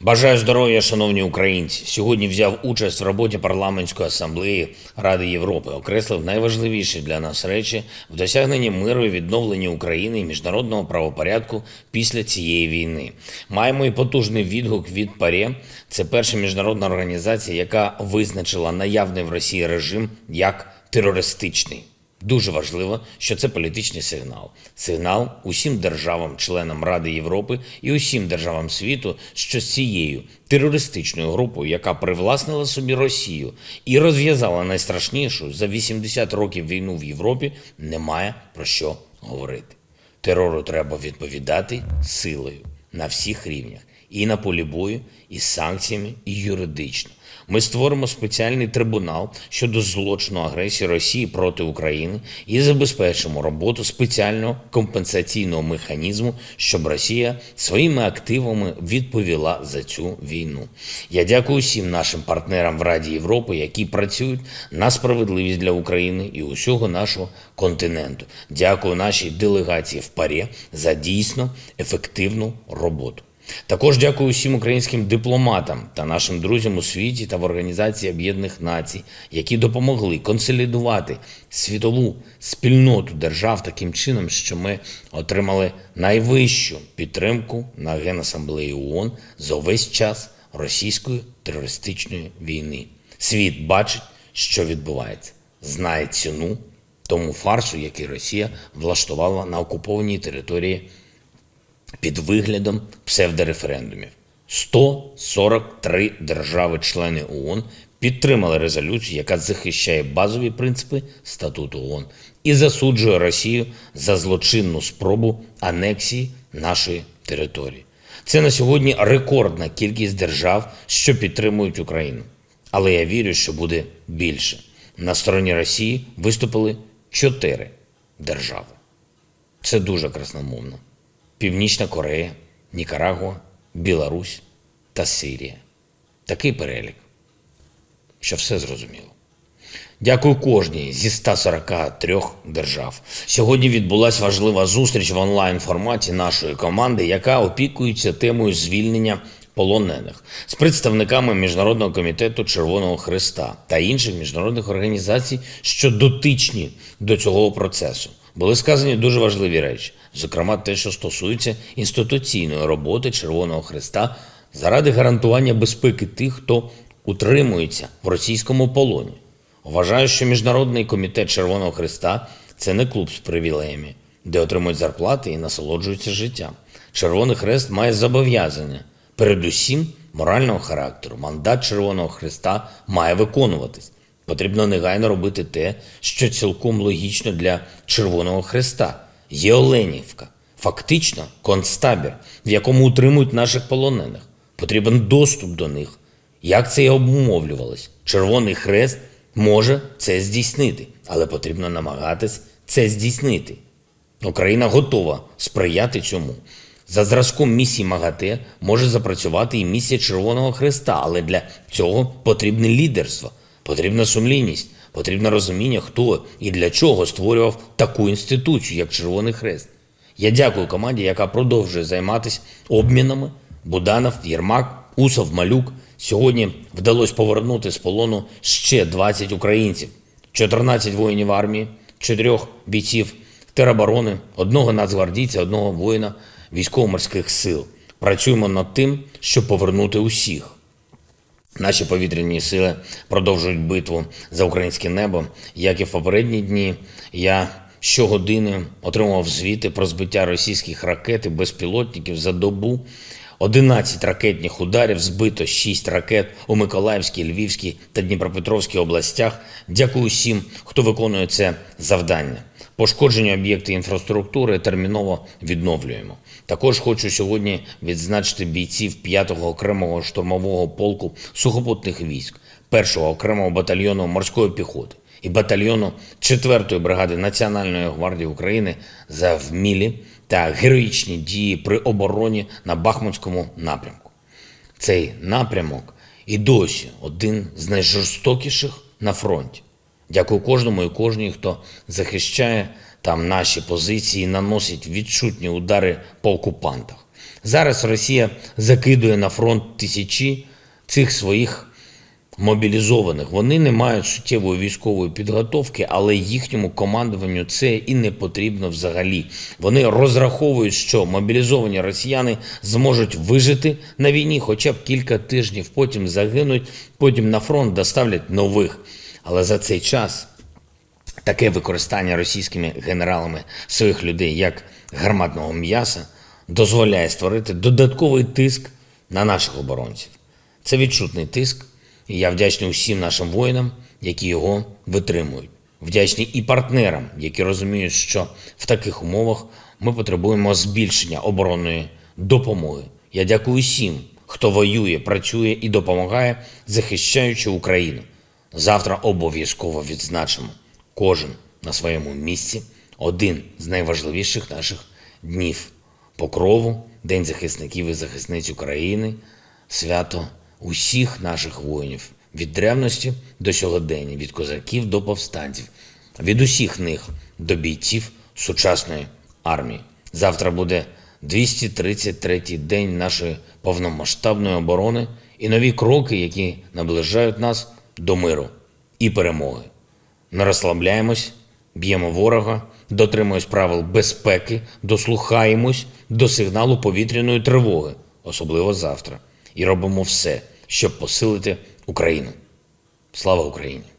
Бажаю здоров'я, шановні українці. Сьогодні взяв участь в роботі парламентської асамблеї Ради Європи. Окреслив найважливіші для нас речі в досягненні миру і відновленні України і міжнародного правопорядку після цієї війни. Маємо і потужний відгук від ПАРЄ. Це перша міжнародна організація, яка визначила наявний в Росії режим як терористичний. Дуже важливо, що це політичний сигнал. Сигнал усім державам-членам Ради Європи і усім державам світу, що з цією терористичною групою, яка привласнила собі Росію і розв'язала найстрашнішу за 80 років війну в Європі, немає про що говорити. Терору треба відповідати силою на всіх рівнях. І на полі бою, і з санкціями, і юридично. Ми створимо спеціальний трибунал щодо злочину агресії Росії проти України і забезпечимо роботу спеціального компенсаційного механізму, щоб Росія своїми активами відповіла за цю війну. Я дякую всім нашим партнерам в Раді Європи, які працюють на справедливість для України і усього нашого континенту. Дякую нашій делегації в ПАРЄ за дійсно ефективну роботу. Також дякую всім українським дипломатам та нашим друзям у світі та в Організації Об'єднаних Націй, які допомогли консолідувати світову спільноту держав таким чином, що ми отримали найвищу підтримку на Генасамблеї ООН за увесь час російської терористичної війни. Світ бачить, що відбувається, знає ціну тому фарсу, який Росія влаштувала на окупованій території під виглядом псевдореферендумів. 143 держави-члени ООН підтримали резолюцію, яка захищає базові принципи Статуту ООН і засуджує Росію за злочинну спробу анексії нашої території. Це на сьогодні рекордна кількість держав, що підтримують Україну. Але я вірю, що буде більше. На стороні Росії виступили 4 держави. Це дуже красномовно. Північна Корея, Нікарагуа, Білорусь та Сирія. Такий перелік, що все зрозуміло. Дякую кожній зі 143 держав. Сьогодні відбулася важлива зустріч в онлайн-форматі нашої команди, яка опікується темою звільнення полонених з представниками Міжнародного комітету Червоного Хреста та інших міжнародних організацій, що дотичні до цього процесу. Були сказані дуже важливі речі, зокрема те, що стосується інституційної роботи Червоного Хреста заради гарантування безпеки тих, хто утримується в російському полоні. Вважаю, що Міжнародний комітет Червоного Хреста – це не клуб з привілеями, де отримують зарплати і насолоджуються життям. Червоний Хрест має зобов'язання, передусім морального характеру. Мандат Червоного Хреста має виконуватись. Потрібно негайно робити те, що цілком логічно для Червоного Хреста. Є Оленівка, фактично концтабір, в якому утримують наших полонених. Потрібен доступ до них. Як це і обумовлювалось? Червоний Хрест може це здійснити, але потрібно намагатись це здійснити. Україна готова сприяти цьому. За зразком місії МАГАТЕ може запрацювати і місія Червоного Хреста, але для цього потрібне лідерство. Потрібна сумлінність, потрібне розуміння, хто і для чого створював таку інституцію, як Червоний Хрест. Я дякую команді, яка продовжує займатися обмінами. Буданов, Єрмак, Усов, Малюк. Сьогодні вдалося повернути з полону ще 20 українців, 14 воїнів армії, 4 бійців тероборони, 1 нацгвардійця, 1 воїна військово-морських сил. Працюємо над тим, щоб повернути усіх. Наші повітряні сили продовжують битву за українське небо. Як і в попередні дні, я щогодини отримував звіти про збиття російських ракет і безпілотників за добу. 11 ракетних ударів, збито 6 ракет у Миколаївській, Львівській та Дніпропетровській областях. Дякую всім, хто виконує це завдання. Пошкоджені об'єкти інфраструктури терміново відновлюємо. Також хочу сьогодні відзначити бійців 5-го окремого штурмового полку сухопутних військ, 1-го окремого батальйону морської піхоти і батальйону 4-ї бригади Національної гвардії України за вмілі та героїчні дії при обороні на Бахмутському напрямку. Цей напрямок і досі один з найжорстокіших на фронті. Дякую кожному і кожній, хто захищає там наші позиції і наносить відчутні удари по окупантах. Зараз Росія закидує на фронт тисячі цих своїх мобілізованих. Вони не мають суттєвої військової підготовки, але їхньому командуванню це і не потрібно взагалі. Вони розраховують, що мобілізовані росіяни зможуть вижити на війні хоча б кілька тижнів, потім загинуть, потім на фронт доставлять нових. Але за цей час таке використання російськими генералами своїх людей як гарматного м'яса дозволяє створити додатковий тиск на наших оборонців. Це відчутний тиск, і я вдячний усім нашим воїнам, які його витримують. Вдячний і партнерам, які розуміють, що в таких умовах ми потребуємо збільшення оборонної допомоги. Я дякую усім, хто воює, працює і допомагає, захищаючи Україну. Завтра обов'язково відзначимо кожен на своєму місці один з найважливіших наших днів – Покрову, День захисників і захисниць України, свято усіх наших воїнів, від древності до сьогодення, від козаків до повстанців, від усіх них до бійців сучасної армії. Завтра буде 233-й день нашої повномасштабної оборони і нові кроки, які наближають нас до миру і перемоги. Не розслабляємось, б'ємо ворога, дотримуємось правил безпеки, дослухаємось до сигналу повітряної тривоги, особливо завтра, і робимо все, щоб посилити Україну. Слава Україні!